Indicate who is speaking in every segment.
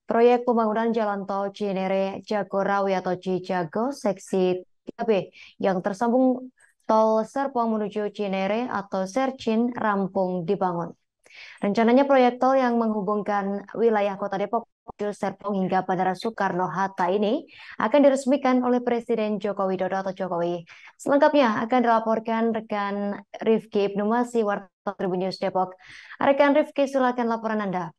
Speaker 1: Proyek pembangunan Jalan Tol Cinere Jagorawi atau Cijago seksi 3B yang tersambung Tol Serpong menuju Cinere atau Sercin rampung dibangun. Rencananya proyek tol yang menghubungkan wilayah Kota Depok menuju Serpong hingga Bandara Soekarno-Hatta ini akan diresmikan oleh Presiden Joko Widodo atau Jokowi. Selengkapnya akan dilaporkan rekan Rifki Ibnu Masih, wartawan Tribun News Depok. Rekan Rifki, silakan laporan Anda.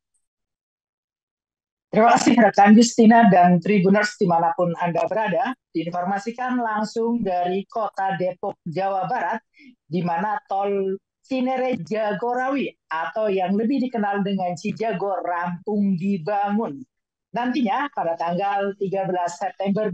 Speaker 2: Terima kasih rekan Justina dan Tribuners dimanapun Anda berada. Diinformasikan langsung dari Kota Depok, Jawa Barat, di mana tol Cinere Jagorawi atau yang lebih dikenal dengan Cijago rampung dibangun. Nantinya pada tanggal 13 September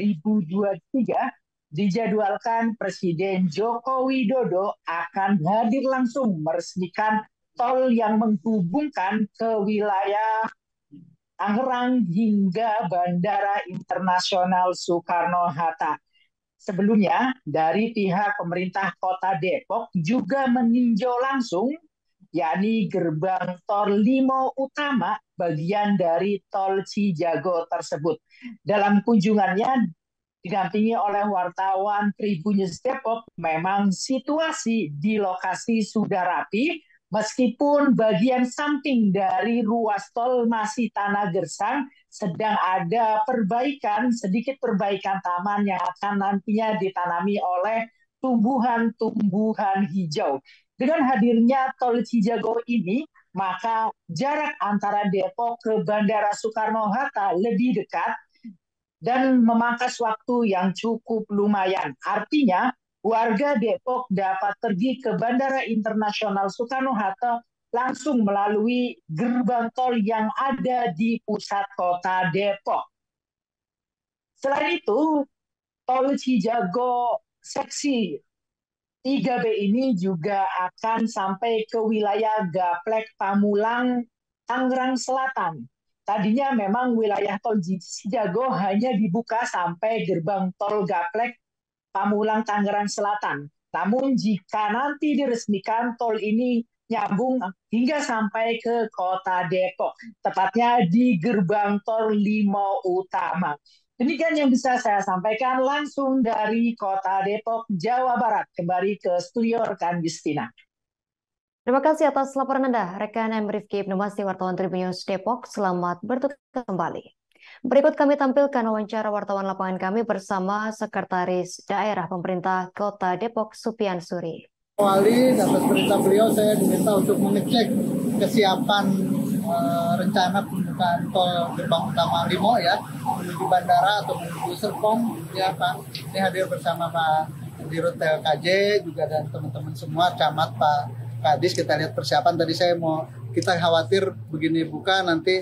Speaker 2: 2023 dijadwalkan Presiden Joko Widodo akan hadir langsung meresmikan tol yang menghubungkan ke wilayah Tangerang hingga Bandara Internasional Soekarno-Hatta. Sebelumnya, dari pihak pemerintah Kota Depok juga meninjau langsung, yakni gerbang tol Limo Utama bagian dari tol Cijago tersebut. Dalam kunjungannya, didampingi oleh wartawan Tribun News Depok, memang situasi di lokasi sudah rapi, meskipun bagian samping dari ruas tol masih tanah gersang, sedang ada perbaikan, sedikit perbaikan taman yang akan nantinya ditanami oleh tumbuhan-tumbuhan hijau. Dengan hadirnya tol Cijago ini, maka jarak antara Depok ke Bandara Soekarno-Hatta lebih dekat dan memangkas waktu yang cukup lumayan. Artinya, warga Depok dapat pergi ke Bandara Internasional Soekarno-Hatta langsung melalui gerbang tol yang ada di pusat kota Depok. Selain itu, tol Cijago seksi 3B ini juga akan sampai ke wilayah Gaplek Pamulang, Tangerang Selatan. Tadinya memang wilayah tol Cijago hanya dibuka sampai gerbang tol Gaplek Pamulang, Tangerang Selatan. Namun jika nanti diresmikan, tol ini nyambung hingga sampai ke kota Depok, tepatnya di gerbang tol Limo Utama. Demikian yang bisa saya sampaikan langsung dari kota Depok, Jawa Barat. Kembali ke studio rekan Justina.
Speaker 1: Terima kasih atas laporan Anda, rekan Rifki Ibnu Masih, wartawan Tribun News Depok. Selamat bertugas kembali. Berikut kami tampilkan wawancara wartawan lapangan kami bersama Sekretaris Daerah Pemerintah Kota Depok, Supian Suri.
Speaker 3: Awali atas perintah beliau saya diminta untuk mengecek kesiapan rencana pembukaan tol gerbang utama Limo ya menuju bandara atau menuju Serpong ya Pak. Ini hadir bersama Pak Dirut TLKJ juga dan teman-teman semua camat Pak Kadis. Kita lihat persiapan tadi kita khawatir begini buka nanti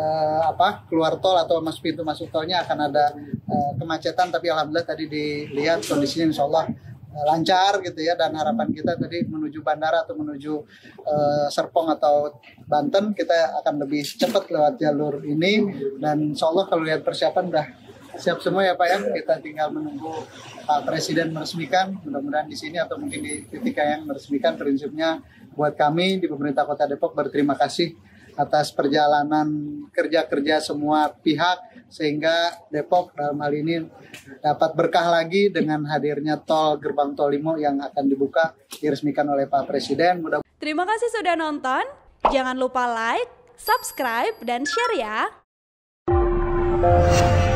Speaker 3: keluar tol atau pintu masuk tolnya akan ada kemacetan, tapi alhamdulillah tadi dilihat kondisinya insya Allah lancar gitu ya, dan harapan kita tadi menuju bandara atau menuju Serpong atau Banten kita akan lebih cepat lewat jalur ini, dan insya Allah kalau lihat persiapan udah siap semua ya Pak ya. Kita tinggal menunggu Pak Presiden meresmikan, mudah-mudahan di sini atau mungkin di titik yang meresmikan. Prinsipnya buat kami di pemerintah Kota Depok berterima kasih atas perjalanan kerja semua pihak sehingga Depok dalam hal ini dapat berkah lagi dengan hadirnya tol gerbang tol Limo yang akan dibuka diresmikan oleh Pak Presiden.
Speaker 4: Terima kasih sudah nonton. Jangan lupa like, subscribe, dan share ya.